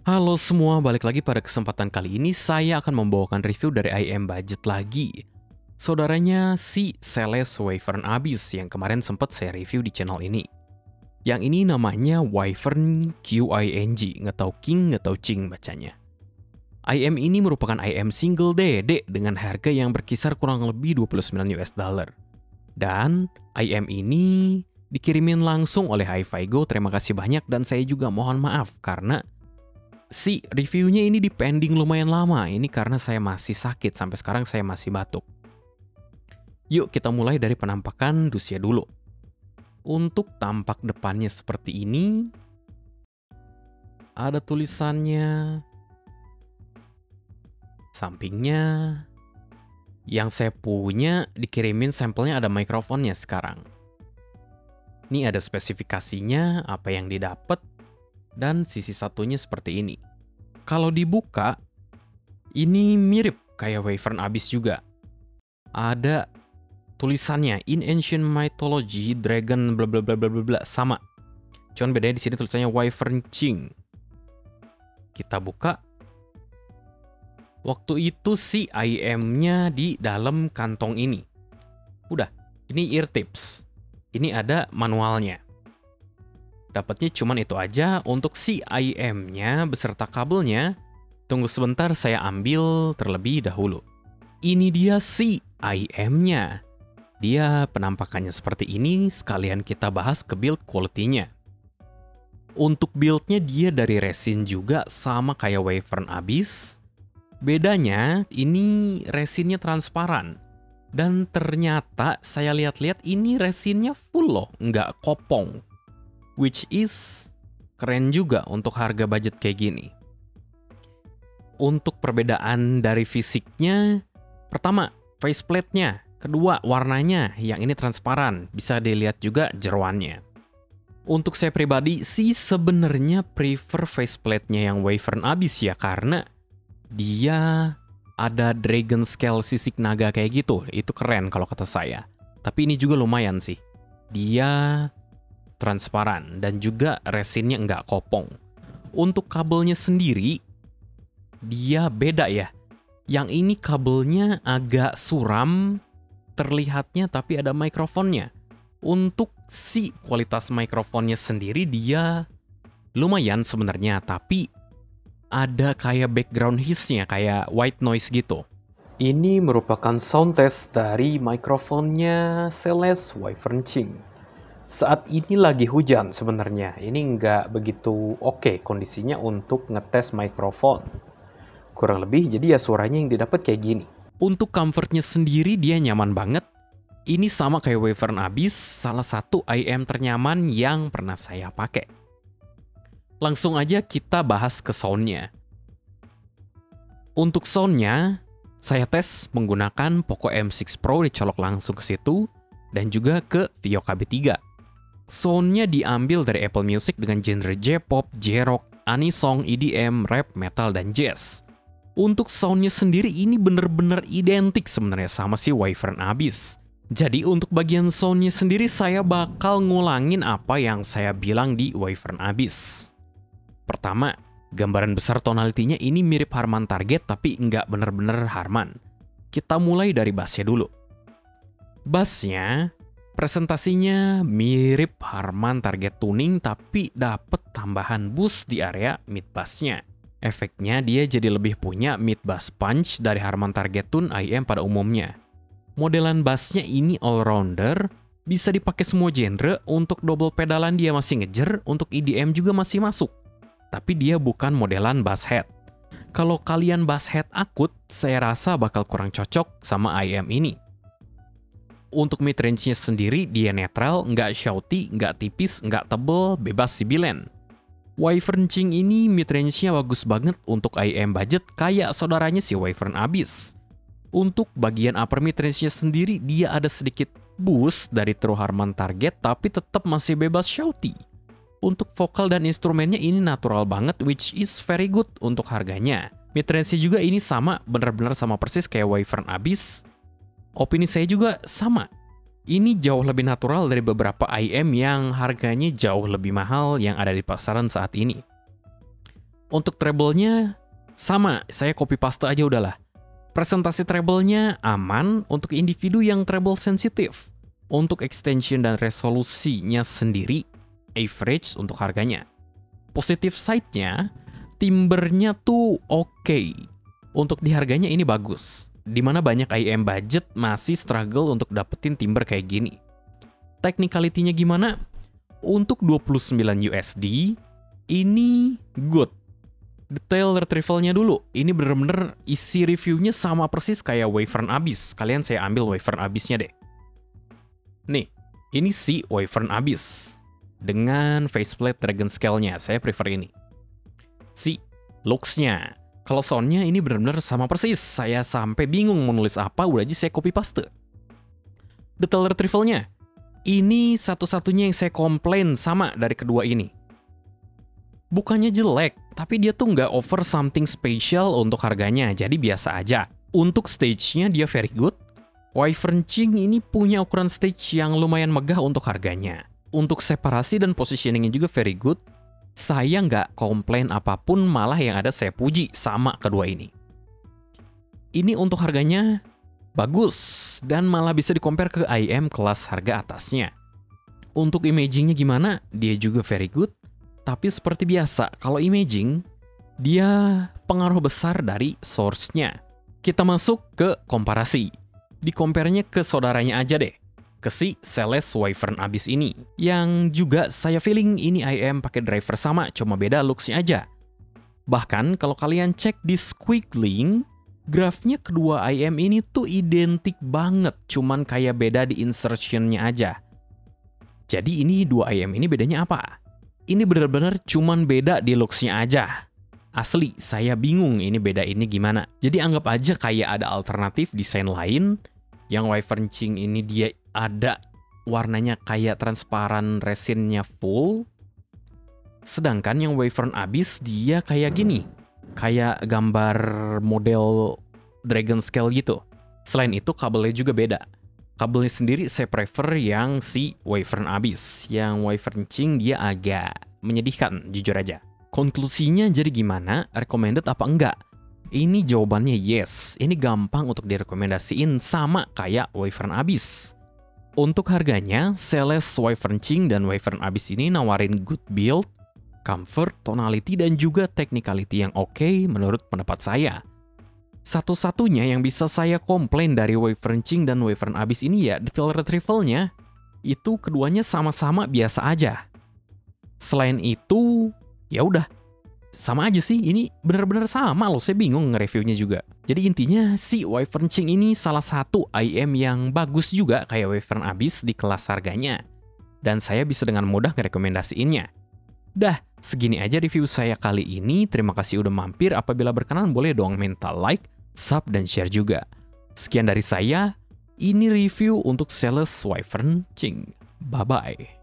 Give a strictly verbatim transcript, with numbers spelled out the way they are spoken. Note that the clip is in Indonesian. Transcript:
Halo semua, balik lagi pada kesempatan kali ini saya akan membawakan review dari I M Budget lagi. Saudaranya si Celes Wyvern Abyss yang kemarin sempat saya review di channel ini. Yang ini namanya Wyvern Q I N G, nggak tahu King, nggak tahu Ching bacanya. I M ini merupakan I M single D D dengan harga yang berkisar kurang lebih dua puluh sembilan U S dollar. Dan I M ini dikirimin langsung oleh HiFiGo, terima kasih banyak, dan saya juga mohon maaf karena si reviewnya ini di pending lumayan lama. Ini karena saya masih sakit, sampai sekarang saya masih batuk. Yuk kita mulai dari penampakan dusnya dulu. Untuk tampak depannya seperti ini. Ada tulisannya. Sampingnya. Yang saya punya dikirimin sampelnya ada mikrofonnya sekarang. Ini ada spesifikasinya, apa yang didapat, dan sisi satunya seperti ini. Kalau dibuka, ini mirip kayak Wyvern Abyss juga. Ada tulisannya In Ancient Mythology Dragon bla bla bla bla bla, sama. Cuman bedanya di sini tulisannya Wyvern Ching. Kita buka. Waktu itu si I M-nya di dalam kantong ini. Udah, ini ear tips. Ini ada manualnya. Dapatnya cuman itu aja. Untuk si I M-nya beserta kabelnya, tunggu sebentar saya ambil terlebih dahulu. Ini dia si I M-nya. Dia penampakannya seperti ini, sekalian kita bahas ke build quality-nya. Untuk build-nya dia dari resin juga, sama kayak Wyvern Abyss. Bedanya, ini resinnya transparan. Dan ternyata saya lihat-lihat ini resinnya full loh, nggak kopong. Which is keren juga untuk harga budget kayak gini. Untuk perbedaan dari fisiknya, pertama faceplate-nya, kedua warnanya, yang ini transparan, bisa dilihat juga jeroannya. Untuk saya pribadi sih sebenarnya prefer faceplate-nya yang Wyvern Abyss ya, karena dia ada dragon scale sisik naga kayak gitu, itu keren kalau kata saya. Tapi ini juga lumayan sih, dia transparan dan juga resinnya nggak kopong. Untuk kabelnya sendiri, dia beda ya. Yang ini kabelnya agak suram terlihatnya, tapi ada mikrofonnya. Untuk si kualitas mikrofonnya sendiri dia lumayan sebenarnya, tapi ada kayak background hiss-nya, kayak white noise gitu. Ini merupakan sound test dari mikrofonnya Celes Wyvern Ching. Saat ini lagi hujan sebenarnya, ini nggak begitu oke kondisinya untuk ngetes mikrofon. Kurang lebih, jadi ya suaranya yang didapat kayak gini. Untuk comfortnya sendiri dia nyaman banget. Ini sama kayak Wyvern Abyss, salah satu I M ternyaman yang pernah saya pakai. Langsung aja kita bahas ke soundnya. Untuk soundnya, saya tes menggunakan Poco M enam Pro, dicolok langsung ke situ, dan juga ke Vio K B tiga. Soundnya diambil dari Apple Music dengan genre J-pop, J-rock, anisong, E D M, rap, metal, dan jazz. Untuk soundnya sendiri ini bener-bener identik sebenarnya sama si Wyvern Abyss. Jadi untuk bagian soundnya sendiri saya bakal ngulangin apa yang saya bilang di Wyvern Abyss. Pertama, gambaran besar tonalitinya ini mirip Harman Target tapi nggak bener-bener Harman. Kita mulai dari bassnya dulu. Bassnya, presentasinya mirip Harman Target Tuning tapi dapet tambahan boost di area mid bassnya. Efeknya dia jadi lebih punya mid bass punch dari Harman Target Tune I M pada umumnya. Modelan bassnya ini all-rounder, bisa dipakai semua genre. Untuk double pedalan dia masih ngejer, untuk E D M juga masih masuk. Tapi dia bukan modelan bass head. Kalau kalian bass head akut, saya rasa bakal kurang cocok sama I M ini. Untuk mid-range-nya sendiri, dia netral, nggak shouty, nggak tipis, nggak tebel, bebas sibilan. Wyvern Ching ini mid-range-nya bagus banget untuk I M budget, kayak saudaranya si Wyvern Abyss. Untuk bagian upper mid-range-nya sendiri, dia ada sedikit boost dari True Harman Target, tapi tetap masih bebas shouty. Untuk vokal dan instrumennya ini natural banget, which is very good untuk harganya. Mid-range juga ini sama, bener-bener sama persis kayak Wyvern Abyss. Opini saya juga sama. Ini jauh lebih natural dari beberapa I M yang harganya jauh lebih mahal yang ada di pasaran saat ini. Untuk treble-nya sama, saya copy paste aja udahlah. Presentasi treble-nya aman untuk individu yang treble sensitif. Untuk extension dan resolusinya sendiri, average untuk harganya. Positive side-nya, timbernya tuh oke. Okay. Untuk di harganya ini bagus. Dimana banyak I M budget masih struggle untuk dapetin timber kayak gini. Technicality-nya gimana? Untuk dua puluh sembilan U S D, ini good. Detail retrieval-nya dulu. Ini bener-bener isi reviewnya sama persis kayak Wyvern Abyss. Kalian saya ambil Wyvern Abyss-nya deh. Nih, ini si Wyvern Abyss. Dengan faceplate Dragon Scale-nya, saya prefer ini. Si looks-nya. Kalau sound-nya ini benar-benar sama persis. Saya sampai bingung mau nulis apa, udah aja saya copy paste. Detail retrieval-nya. Ini satu-satunya yang saya komplain sama dari kedua ini. Bukannya jelek, tapi dia tuh nggak offer something special untuk harganya, jadi biasa aja. Untuk stage-nya dia very good. Wyvern Ching ini punya ukuran stage yang lumayan megah untuk harganya. Untuk separasi dan positioning-nya juga very good. Saya nggak komplain apapun, malah yang ada saya puji sama kedua ini. Ini untuk harganya bagus, dan malah bisa di-compare ke I M kelas harga atasnya. Untuk imaging-nya gimana? Dia juga very good, tapi seperti biasa, kalau imaging, dia pengaruh besar dari source-nya. Kita masuk ke komparasi. Di-compare-nya ke saudaranya aja deh. Ke si Celeste Wyvern Abyss ini. Yang juga saya feeling ini I M pakai driver sama, cuma beda looks-nya aja. Bahkan kalau kalian cek di Squeak Link, grafnya kedua I M ini tuh identik banget, cuman kayak beda di insertion-nya aja. Jadi ini dua I M ini bedanya apa? Ini bener-bener cuman beda di looks-nya aja. Asli, saya bingung ini beda ini gimana. Jadi anggap aja kayak ada alternatif desain lain. Yang Wyvern Ching ini dia ada warnanya kayak transparan resinnya full. Sedangkan yang Wyvern Abyss dia kayak gini. Kayak gambar model Dragon Scale gitu. Selain itu kabelnya juga beda. Kabelnya sendiri saya prefer yang si Wyvern Abyss. Yang Wyvern Ching dia agak menyedihkan, jujur aja. Konklusinya jadi gimana? Recommended apa enggak? Ini jawabannya yes. Ini gampang untuk direkomendasiin sama kayak Wyvern Abyss. Untuk harganya, Celeste Wyvern Ching dan Wyvern Abyss ini nawarin good build, comfort, tonality, dan juga technicality yang oke okay menurut pendapat saya. Satu-satunya yang bisa saya komplain dari Wyvern Ching dan Wyvern Abyss ini ya detail retrieval-nya. Itu keduanya sama-sama biasa aja. Selain itu, ya udah. Sama aja sih, ini bener-bener sama loh, saya bingung nge-reviewnya juga. Jadi intinya si Wyvern Ching ini salah satu I M yang bagus juga kayak Wyvern Abyss di kelas harganya. Dan saya bisa dengan mudah ngerekomendasiinnya. Dah, segini aja review saya kali ini. Terima kasih udah mampir, apabila berkenan boleh dong minta like, sub, dan share juga. Sekian dari saya, ini review untuk Celeste Wyvern Ching. Bye-bye.